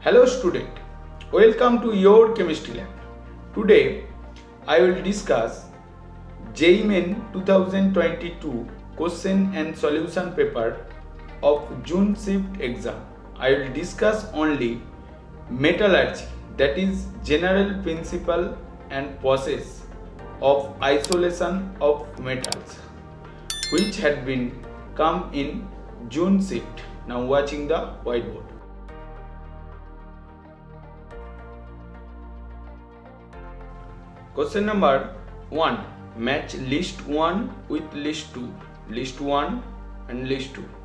Hello student, welcome to your chemistry lab. Today I will discuss Jee Mains 2022 question and solution paper of June shift exam. I will discuss only metallurgy, that is general principle and process of isolation of metals, which had been come in June shift. Now watching the whiteboard. Question number 1. Match list 1 with list 2. List 1 and list 2.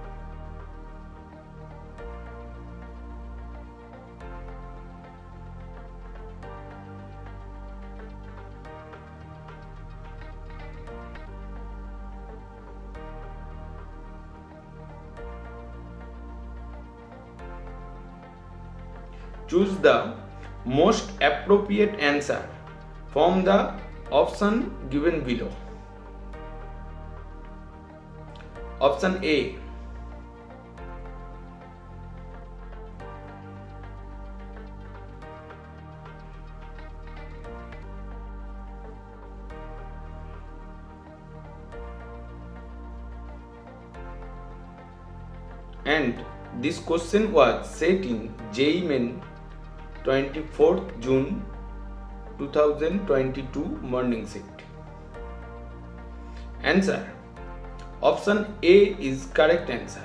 Choose the most appropriate answer from the option given below. Option A. And this question was set in Jee Mains 24th June 2022 morning shift. Answer. Option A is correct answer.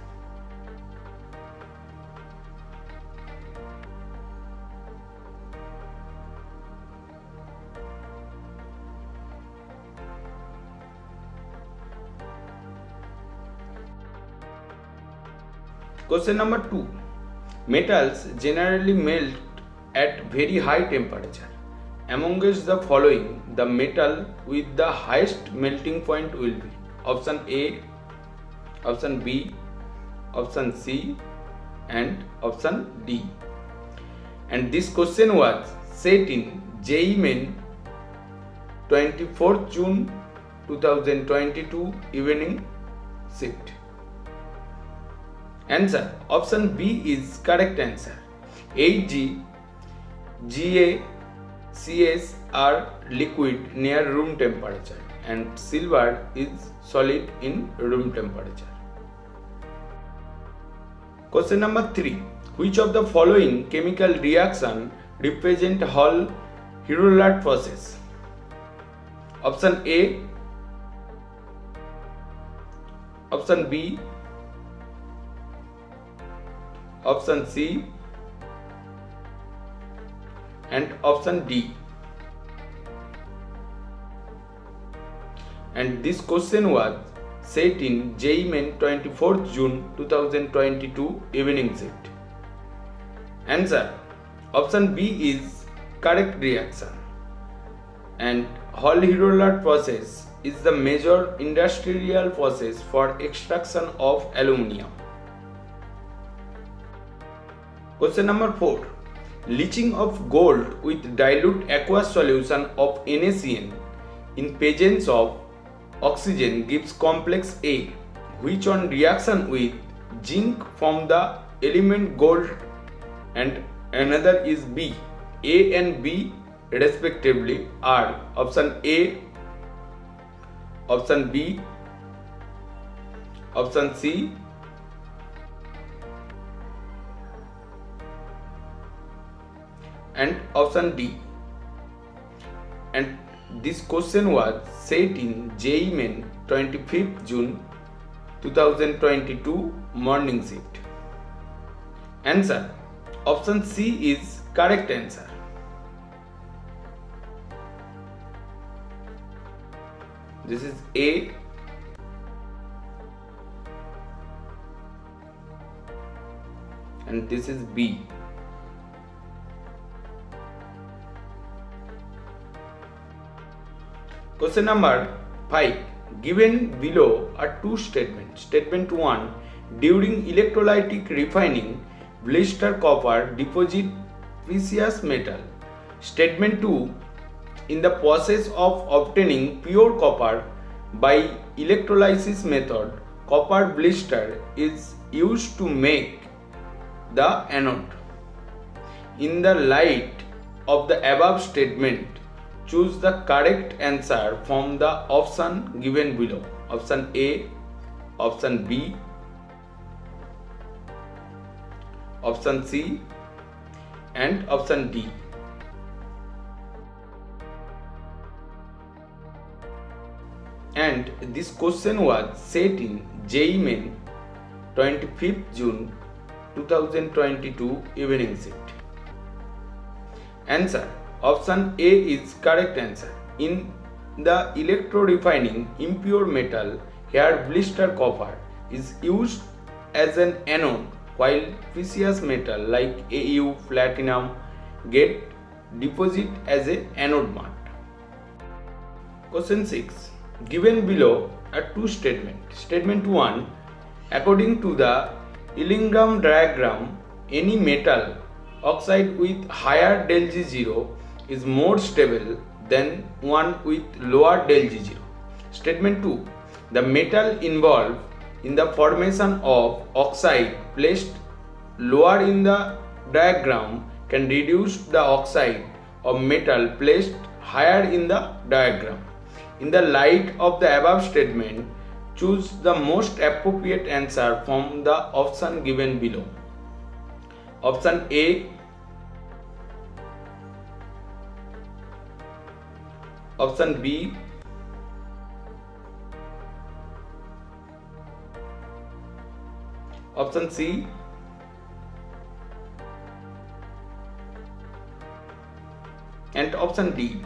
Question number 2. Metals generally melt at very high temperature. Amongst the following, the metal with the highest melting point will be option A, option B, option C and option D. And this question was set in Jee Mains 24th June 2022 evening shift. Answer. Option B is correct answer. Hg, Ga, Cs are liquid near room temperature and silver is solid in room temperature. Question number 3. Which of the following chemical reaction represent Hall-Heroult process? Option A, option B, option C and option D. And this question was set in Jee Mains 24th June 2022 evening shift. Answer. Option B is correct reaction. And Hall-Heroult process is the major industrial process for extraction of aluminium. Question number 4. Leaching of gold with dilute aqueous solution of NaCN in presence of oxygen gives complex A, which on reaction with zinc from the element gold, and another is B. A and B respectively are option A, option B, option C and option D. And this question was set in Jee Mains 25th June 2022 morning shift. Answer. Option C is correct answer. This is A and this is B. Question number 5. Given below are two statements. Statement 1. During electrolytic refining, blister copper deposit precious metal. Statement 2. In the process of obtaining pure copper by electrolysis method, copper blister is used to make the anode. In the light of the above statement, choose the correct answer from the option given below. Option A, option B, option C and option D. And this question was set in Jee Mains 25th June 2022 evening sheet. Answer: option A is correct answer. In the electro-refining impure metal, here blister copper is used as an anode, while precious metal like Au, platinum get deposit as a anode mud. Question 6. Given below are two statements. Statement 1. According to the Ellingham diagram, any metal oxide with higher del G0 is more stable than one with lower del G0. Statement 2. The metal involved in the formation of oxide placed lower in the diagram can reduce the oxide of metal placed higher in the diagram. In the light of the above statement, choose the most appropriate answer from the option given below. Option A, option B, option C, and option D.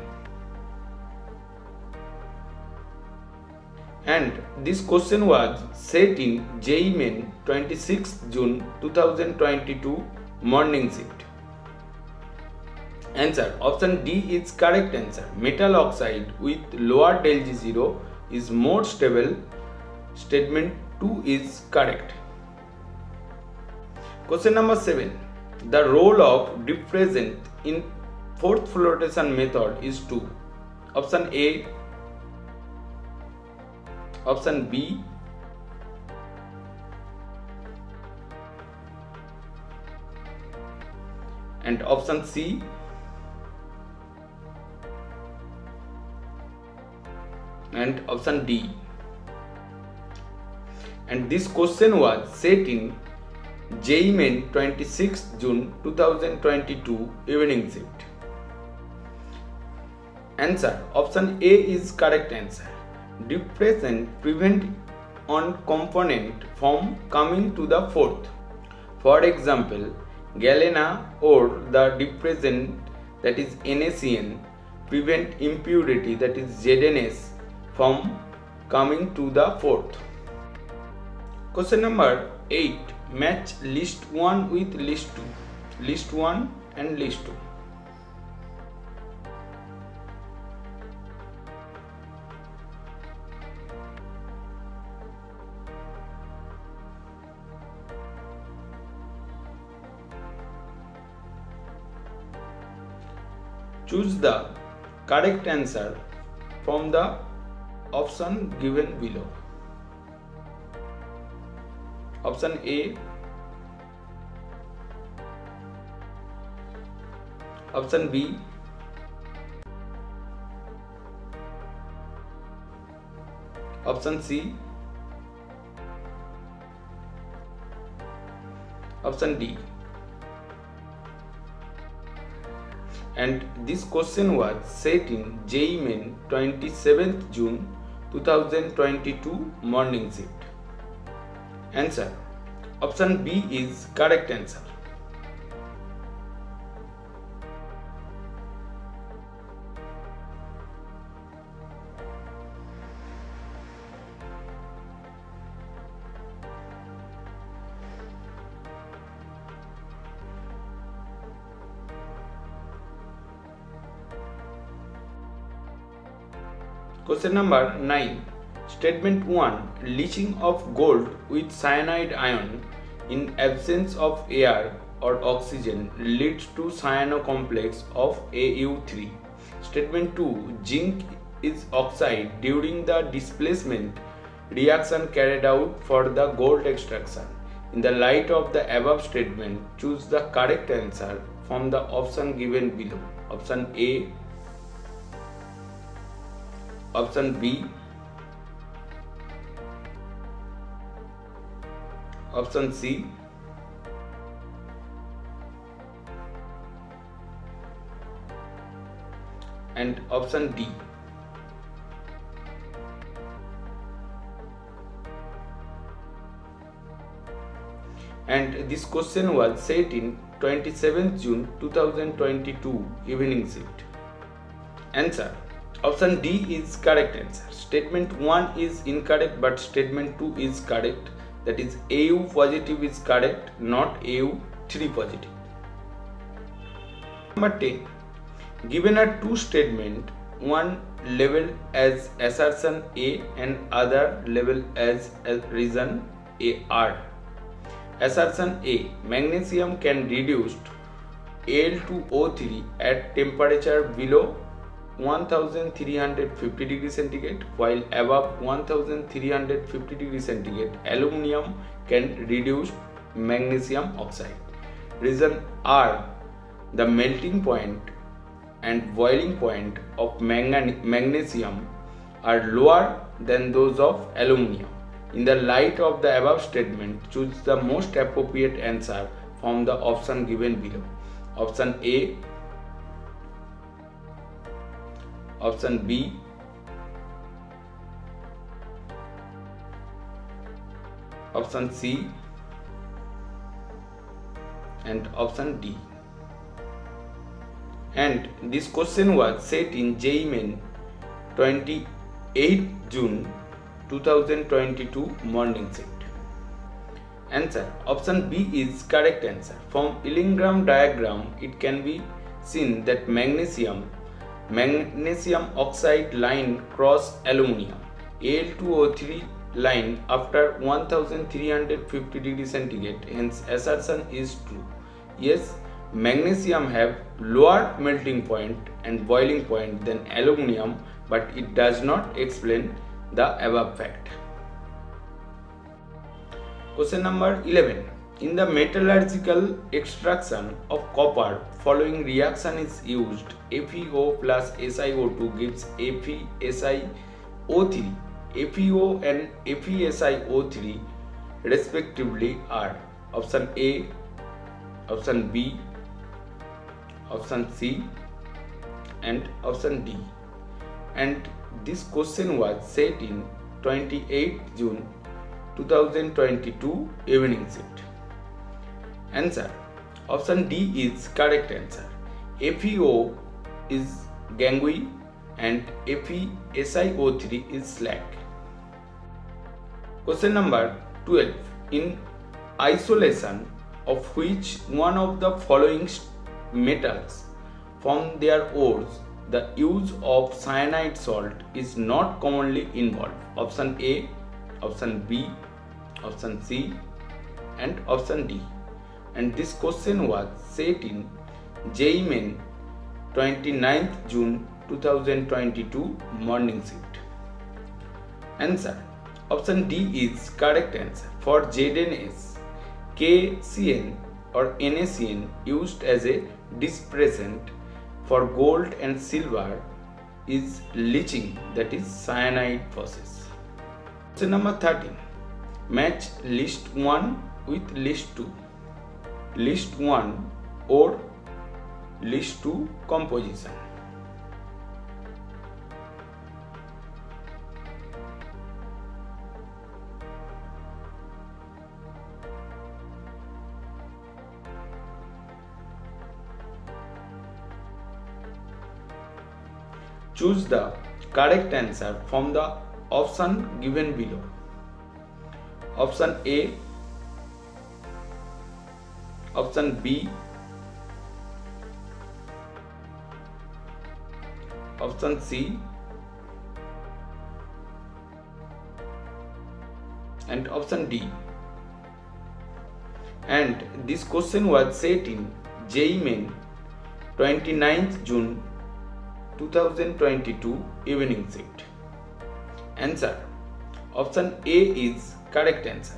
And this question was set in Jee Mains 26th June 2022 morning shift. Answer: option D is correct answer. Metal oxide with lower del G0 is more stable. Statement 2 is correct. Question number 7. The role of depressant in Froth flotation method is 2. Option A, option B, and option C, and option D. And this question was set in Jee Mains 26th June 2022 evening shift. Answer: option A is correct answer. Depressant prevent one component from coming to the fourth. For example, galena or the depressant, that is NaCN, prevent impurity, that is ZNS, from coming to the fourth. Question number 8. Match list 1 with list 2. List 1 and list 2. Choose the correct answer from the option given below. Option A, option B, option C, option D. And this question was set in Jee Mains 27th June 2022 morning shift. Answer: option B is correct answer. Question number 9. Statement 1. Leaching of gold with cyanide ion in absence of air or oxygen leads to cyano complex of Au3. Statement 2. Zinc is oxide during the displacement reaction carried out for the gold extraction. In the light of the above statement, choose the correct answer from the option given below. Option A, option B, option C, and option D. And this question was set in 27th June 2022 evening shift. Answer: option D is correct answer. Statement 1 is incorrect but statement 2 is correct. That is, Au positive is correct, not Au3 positive. Number 10. Given are two statements, one labeled as assertion A and other labeled as reason AR. Assertion A: magnesium can reduce Al2O3 at temperature below 1350 degrees centigrade, while above 1350 degrees centigrade aluminium can reduce magnesium oxide. Reason R: the melting point and boiling point of magnesium are lower than those of aluminium. In the light of the above statement, choose the most appropriate answer from the option given below. Option A, option B, option C, and option D. And this question was set in Jee Mains 28 June 2022 morning shift. Answer: option B is correct answer. From Ellingham diagram, it can be seen that magnesium oxide line cross aluminium Al2O3 line after 1350 degrees centigrade. Hence, assertion is true. Yes, magnesium have lower melting point and boiling point than aluminium, but it does not explain the above fact. Question number 11. In the metallurgical extraction of copper, following reaction is used: FeO plus SiO2 gives FeSiO3. FeO and FeSiO3 respectively are option A, option B, option C, and option D. And this question was set in 28 June 2022 evening shift. Answer: option D is correct answer. FeO is gangue and FeSiO3 is slag. Question number 12. In isolation of which one of the following metals from their ores, the use of cyanide salt is not commonly involved? Option A, option B, option C, and option D. And this question was set in Jee Mains 29th June 2022 morning shift. Answer: option D is correct answer. For ZNS, KCN or NaCN used as a dispressant for gold and silver is leaching, that is cyanide process. Question number 13. Match list 1 with list 2. List 1 or list 2 composition. Choose the correct answer from the option given below. Option A, option B, option C, and option D. And this question was set in Jee Mains 29th June 2022 evening shift. Answer: option A is correct answer.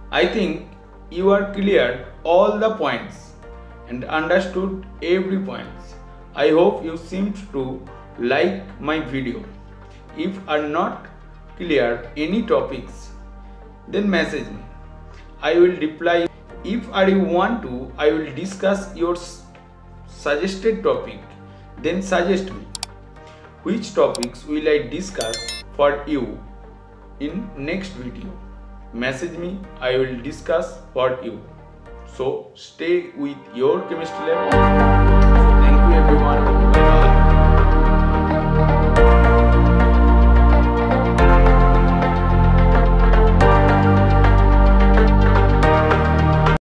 I think you are cleared all the points and understood every point. I hope you seemed to like my video. If are not clear any topics, then message me. I will reply. If you want to, I will discuss your suggested topic. Then suggest me. Which topics will I discuss for you in next video? Message me, I will discuss for you. So stay with your chemistry lab. So thank you everyone. Bye bye.